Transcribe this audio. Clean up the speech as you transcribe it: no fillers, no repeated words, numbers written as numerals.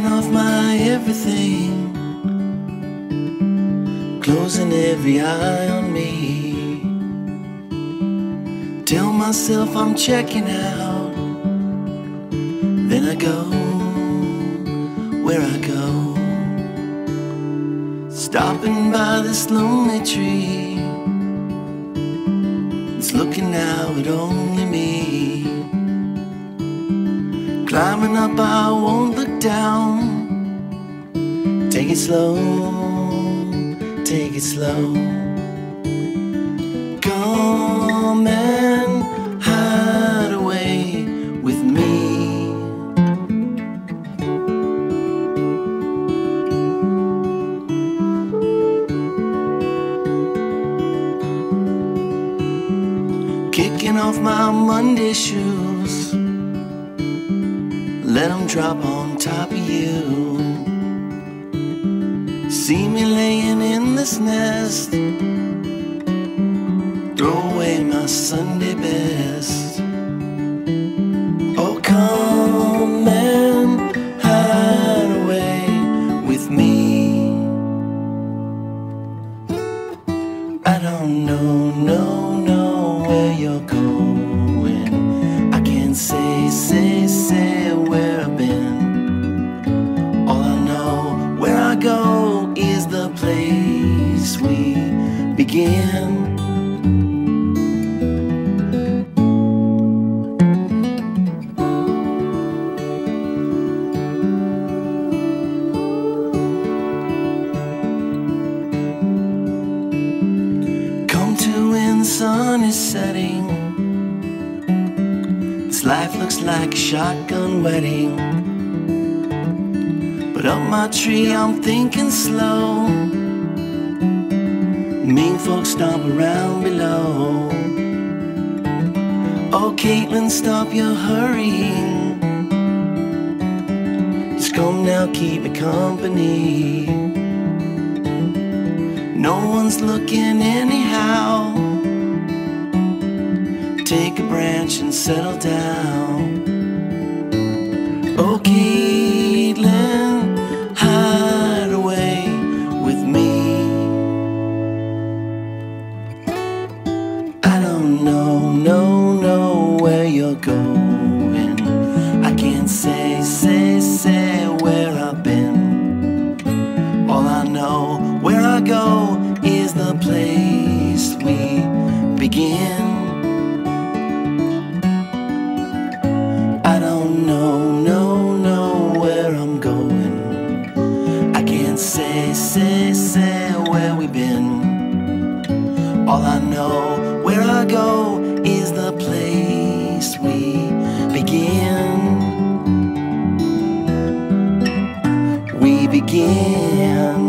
off my everything, closing every eye on me. Tell myself I'm checking out, then I go where I go, stopping by this lonely tree. It's looking out at only me. Climbing up, I won't look down. Take it slow, take it slow. Come and hide away with me. Kicking off my Monday shoes, let them drop on top of you. See me laying in this nest, throw away my Sunday best. Oh, come and hide away with me. I don't know where you're going. I can't say where I've been. All I know, where I go is the place we begin. Come to when the sun is setting. This life looks like a shotgun wedding, but up my tree I'm thinking slow. Mean folks stomp around below. Oh, Caitlin, stop your hurrying. Just come now, keep me company. No one's looking anyhow. Take a branch and settle down. Oh, Caitlin, hide away with me. I don't know where you're going. I can't say where I've been. All I know, where I go is the place we begin. I don't know where I'm going. I can't say where we've been. All I know, where I go is the place we begin. We begin.